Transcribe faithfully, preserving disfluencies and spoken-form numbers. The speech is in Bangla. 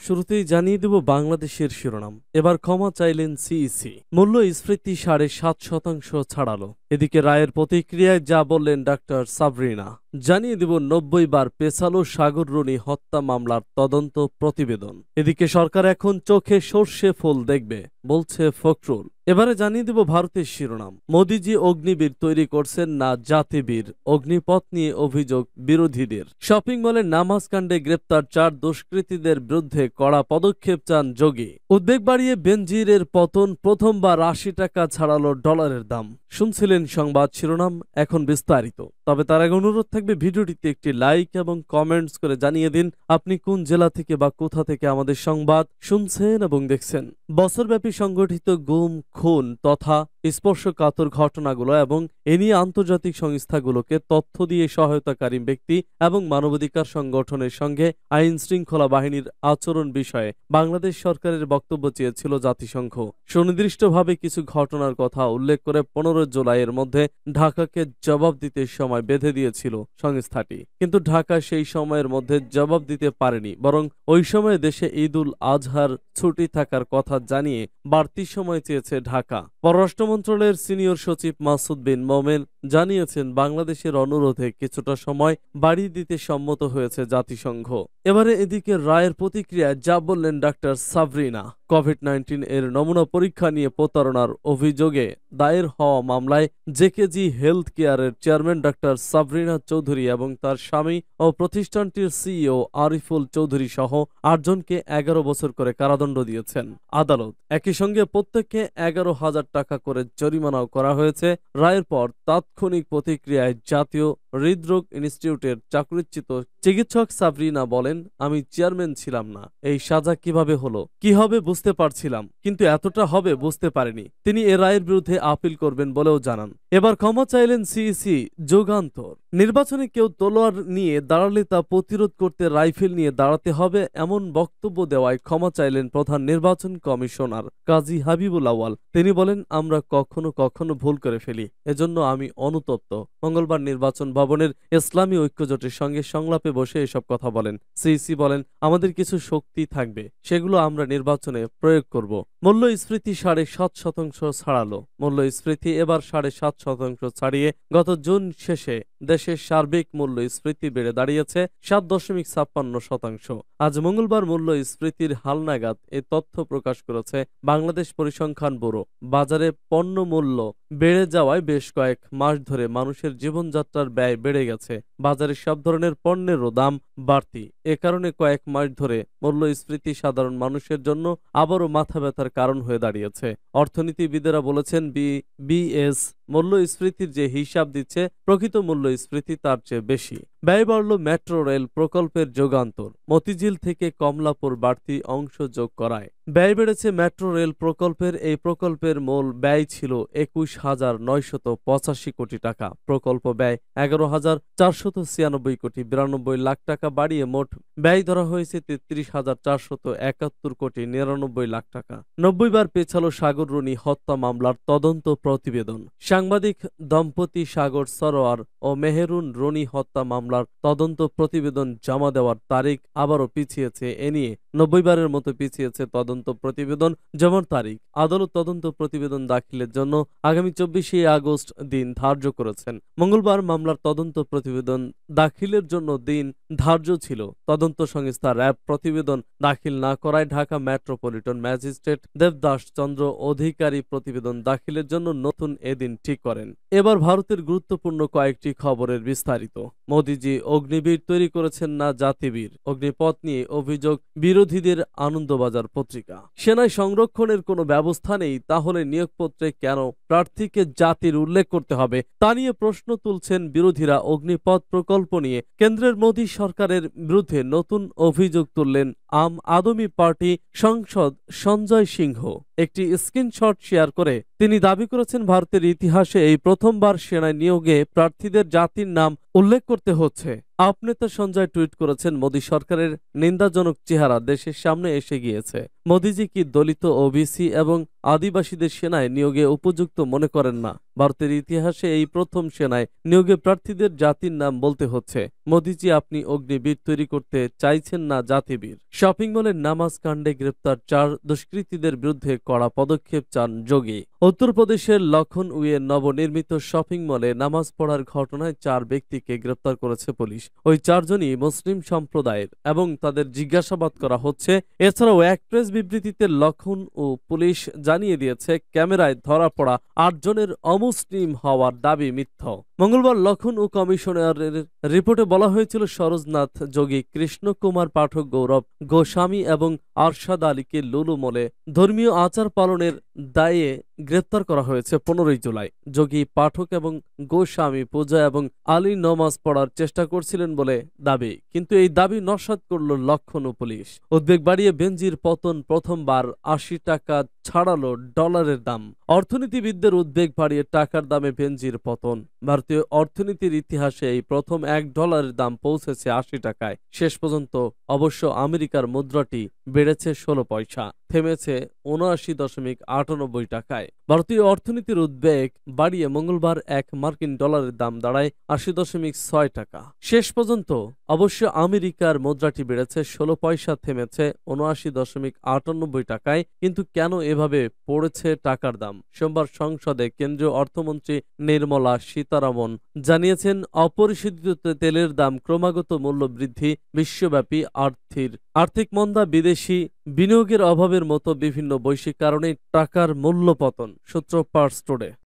শুরুতেই জানিয়ে দেব বাংলাদেশের শিরোনাম। এবার ক্ষমা চাইলেন সিইসি। মূল্যস্ফীতি সাড়ে সাত শতাংশ ছাড়ালো। এদিকে রায়ের প্রতিক্রিয়ায় যা বললেন ডাক্তার সাবরিনা। জানিয়ে দেব নব্বই বার পেছালো সাগররুনি হত্যা মামলার তদন্ত প্রতিবেদন। এদিকে সরকার এখন চোখে সর্ষে ফুল দেখবে বলছে ফখরুল। এবারে জানিয়ে দেব ভারতের শিরোনাম। মোদিজি অগ্নিবীর তৈরি করছেন না জাতিবীর, অগ্নিপথ নিয়ে অভিযোগ বিরোধীদের। শপিং মলে নামাজ কাণ্ডে গ্রেপ্তার চার দুষ্কৃতীদের বিরুদ্ধে কড়া পদক্ষেপ চান যোগী। উদ্বেগ বাড়িয়ে বেনজিরের পতন, প্রথমবার আশি টাকা ছাড়ালো ডলারের দাম। শুনছিলেন সংবাদ শিরোনাম, এখন বিস্তারিত। তবে তার আগে অনুরোধ থাকবে ভিডিওটিতে একটি লাইক এবং কমেন্টস করে জানিয়ে দিন আপনি কোন জেলা থেকে বা কোথা থেকে আমাদের সংবাদ শুনছেন এবং দেখছেন। বছরব্যাপী সংগঠিত গুম, খুন তথা স্পর্শকাতর ঘটনাগুলো এবং এ নিয়ে আন্তর্জাতিক সংস্থাগুলোকে তথ্য দিয়ে সহায়তাকারী ব্যক্তি এবং মানবাধিকার সংগঠনের সঙ্গে আইন শৃঙ্খলা বাহিনীর আচরণ বিষয়ে বাংলাদেশ সরকারের বক্তব্য চেয়েছিল জাতিসংঘ। সুনির্দিষ্টভাবে কিছু ঘটনার কথা উল্লেখ করে পনেরো জুলাইয়ের মধ্যে ঢাকাকে জবাব দিতে সময় বেঁধে দিয়েছিল সংস্থাটি। কিন্তু ঢাকা সেই সময়ের মধ্যে জবাব দিতে পারেনি, বরং ওই সময় দেশে ঈদ উল আজহার ছুটি থাকার কথা জানিয়ে বাড়তি সময় চেয়েছে ঢাকা। পররাষ্ট্র মন্ত্রণালয়ের সিনিয়র সচিব মাসুদ বিন মোমেন জানিয়েছেন বাংলাদেশের অনুরোধে কিছুটা সময় বাড়িয়ে দিতে সম্মত হয়েছে জাতিসংঘ। এবারে এদিকে রায়ের প্রতিক্রিয়ায় যা বললেন ডাক্তার সাবরিনা। কোভিড নাইন্টিন এর নমুনা পরীক্ষা নিয়ে প্রতারণার অভিযোগে দায়ের হওয়া মামলায় জেকেজি হেলথ কেয়ারের চেয়ারম্যান ডাক্তার সাবরিনা চৌধুরী এবং তার স্বামী ও প্রতিষ্ঠানটির সিইও আরিফুল চৌধুরী সহ আটজনকে এগারো বছর করে কারাদণ্ড দিয়েছেন আদালত। একই সঙ্গে প্রত্যেককে এগারো হাজার টাকা করে জরিমানাও করা হয়েছে। রায়ের পর তাৎক্ষণিক প্রতিক্রিয়ায় জাতীয় হৃদরোগ ইনস্টিটিউটের চাকরিচ্যুত চিকিৎসক সাবরিনা বলেন, আমি চেয়ারম্যান ছিলাম না, এই সাজা কিভাবে হলো কি হবে বুঝতে পারছিলাম, কিন্তু এতটা হবে বুঝতে পারিনি। তিনি এ রায়ের বিরুদ্ধে আপিল করবেন বলেও জানান। এবার ক্ষমা চাইলেন সিইসি। যুগান্তর। নির্বাচনে কেউ তলোয়ার নিয়ে দাঁড়ালে তা প্রতিরোধ করতে রাইফেল নিয়ে দাঁড়াতে হবে এমন বক্তব্য দেওয়ায় ক্ষমা চাইলেন প্রধান নির্বাচন কমিশনার কাজী হাবিবুল আউয়াল। তিনি বলেন, আমরা কখনো কখনো ভুল করে ফেলি, এজন্য আমি অনুতপ্ত। মঙ্গলবার নির্বাচন ভবনের ইসলামী ঐক্যজোটের সঙ্গে সংলাপে বসে এসব কথা বলেন সিইসি। বলেন, আমাদের কিছু শক্তি থাকবে, সেগুলো আমরা নির্বাচনে প্রয়োগ করব। মূল্যস্ফীতি সাড়ে সাত শতাংশ ছাড়ালো। মূল্যস্ফীতি এবার সাড়ে সাত শতাংশ ছাড়িয়ে গত জুন শেষে দেশের সার্বিক মূল্যস্ফীতি বেড়ে দাঁড়িয়েছে সাত দশমিক ছাপ্পান্ন শতাংশ। আজ মঙ্গলবার মূল্যস্ফীতির হালনাগাদ এ তথ্য প্রকাশ করেছে বাংলাদেশ পরিসংখ্যান ব্যুরো। বাজারে পণ্য মূল্য বেড়ে যাওয়ায় বেশ কয়েক মাস ধরে মানুষের জীবনযাত্রার ব্যয় বেড়ে গেছে। বাজারে সব ধরনের পণ্যেরও দাম বাড়তি। এ কারণে কয়েক মাস ধরে মূল্যস্ফীতি সাধারণ মানুষের জন্য আবারও মাথা ব্যথার কারণ হয়ে দাঁড়িয়েছে। অর্থনীতিবিদেরা বলেছেন, বি বিএস মূল্যস্ফীতির যে হিসাব দিচ্ছে প্রকৃত মূল্যস্ফীতি তার চেয়ে বেশি। ব্যয় বাড়ল মেট্রো রেল প্রকল্পের যুগান্তর। মতিঝিল থেকে কমলাপুর বাড়তি অংশ যোগ করায় ব্যয় বেড়েছে মেট্রো রেল প্রকল্পের। এই প্রকল্পের মূল ব্যয় ছিল একুশ হাজার নয়শত পঁচাশি কোটি টাকা। প্রকল্প ব্যয় এগারো হাজার চারশত ছিয়ানব্বই কোটি বিরানব্বই লাখ টাকা বাড়িয়ে মোট ব্যয় ধরা হয়েছে তেত্রিশ হাজার চারশত একাত্তর কোটি নিরানব্বই লাখ টাকা। নব্বই বার পেছালো সাগররুনি হত্যা মামলার তদন্ত প্রতিবেদন। সাংবাদিক দম্পতি সাগর সরোয়ার ও মেহেরুন রনি হত্যা মামলার তদন্ত প্রতিবেদন জমা দেওয়ার তারিখ আবারও পিছিয়েছে। এ নিয়ে নব্বই বারের মতো পিছিয়েছে তদন্ত প্রতিবেদন জমার তারিখ। আদালত তদন্ত প্রতিবেদন দাখিলের জন্য আগামী চব্বিশে আগস্ট দিন ধার্য করেছেন। মঙ্গলবার মামলার তদন্ত প্রতিবেদন দাখিলের জন্য দিন ধার্য ছিল। তদন্ত সংস্থা র্যাব প্রতিবেদন দাখিল না করায় ঢাকা মেট্রোপলিটন ম্যাজিস্ট্রেট দেবদাস চন্দ্র অধিকারী প্রতিবেদন দাখিলের জন্য নতুন এদিন ঠিক করেন। এবার ভারতের গুরুত্বপূর্ণ কয়েকটি খবরের বিস্তারিত। মোদিজি অগ্নিবীর তৈরি করেছেন না জাতিবীর, অগ্নিপথ নিয়ে অভিযোগ বিরোধীদের। আনন্দবাজার পত্রিকা। সেনায় সংরক্ষণের কোনো ব্যবস্থা নেই, তাহলে নিয়োগপত্রে কেন প্রার্থীকে জাতির উল্লেখ করতে হবে তা নিয়ে প্রশ্ন তুলছেন বিরোধীরা। অগ্নিপথ প্রকল্প নিয়ে কেন্দ্রের মোদী সরকারের বিরুদ্ধে নতুন অভিযোগ তুললেন আম আদমি পার্টি সাংসদ সঞ্জয় সিংহ। একটি স্ক্রিনশট শেয়ার করে তিনি দাবি করেছেন, ভারতের ইতিহাসে এই প্রথমবার সেনায় নিয়োগে প্রার্থীদের জাতির নাম উল্লেখ করতে হচ্ছে। আপ নেতা সঞ্জয় টুইট করেছেন, মোদী সরকারের নিন্দাজনক চেহারা দেশের সামনে এসে গিয়েছে। মোদিজি কি দলিত, ওবিসি এবং আদিবাসীদের সেনায় নিয়োগে উপযুক্ত মনে করেন না? ভারতের ইতিহাসে এই প্রথম সেনায় নিয়োগে প্রার্থীদের জাতির নাম বলতে হচ্ছে। মোদিজি, আপনি অগ্নিবীর তৈরি করতে চাইছেন না জাতিবীর। শপিং মলের নামাজ কাণ্ডে গ্রেপ্তার চার দুষ্কৃতীদের বিরুদ্ধে কড়া পদক্ষেপ চান যোগী। উত্তরপ্রদেশের লখনউয়ে নবনির্মিত শপিং মলে নামাজ পড়ার ঘটনায় চার ব্যক্তিকে গ্রেপ্তার করেছে পুলিশ। ওই চারজনই মুসলিম সম্প্রদায়ের এবং তাদের জিজ্ঞাসাবাদ করা হচ্ছে। এছাড়াও এক প্রেস বিবৃতিতে লখনউ পুলিশ জানিয়ে দিয়েছে, ক্যামেরায় ধরা পড়া আটজনের অমুসলিম হওয়ার দাবি মিথ্যা। মঙ্গলবার লখনউ কমিশনারের রিপোর্টে বলা হয়েছিল, সরোজনাথ যোগী, কৃষ্ণ কুমার পাঠক, গৌরব গোস্বামী এবং আরশাদ আলীকে লুলু মলে ধর্মীয় আচার পালনের দায়ে গ্রেপ্তার করা হয়েছে পনেরোই জুলাই। যোগী, পাঠক এবং গোস্বামী পূজা এবং আলী নমাজ পড়ার চেষ্টা করছিলেন বলে দাবি, কিন্তু এই দাবি নস্যাৎ করল লখনউ পুলিশ। উদ্বেগ বাড়িয়ে বেনজির পতন, প্রথমবার আশি টাকা ছাড়ালো ডলারের দাম। অর্থনীতিবিদদের উদ্বেগ বাড়িয়ে টাকার দামে বেনজির পতন। ভারতীয় অর্থনীতির ইতিহাসে এই প্রথম এক ডলারের দাম পৌঁছেছে আশি টাকায়। শেষ পর্যন্ত অবশ্য আমেরিকার মুদ্রাটি বেড়েছে ষোলো পয়সা, থেমেছে উনআশি দশমিক আটানব্বই টাকায়। ভারতীয় অর্থনীতির উদ্বেগ বাড়িয়ে মঙ্গলবার এক মার্কিন ডলারের দাম দাঁড়ায় আশি দশমিক ছয় টাকা। শেষ পর্যন্ত অবশ্য আমেরিকার মুদ্রাটি বেড়েছে ষোলো পয়সা, থেমেছে উনআশি দশমিক আটানব্বই টাকায়। কিন্তু কেন এভাবে পড়েছে টাকার দাম? সোমবার সংসদে কেন্দ্রীয় অর্থমন্ত্রী নির্মলা সীতারামন জানিয়েছেন, অপরিশোধিত তেলের দাম, ক্রমাগত মূল্য বৃদ্ধি, বিশ্বব্যাপী আর্থিক আর্থিক মন্দা, বিদেশি বিনিয়োগের অভাবের মতো বিভিন্ন বৈশ্বিক কারণে টাকার মূল্য পতন। সূত্র পার্স টুডে।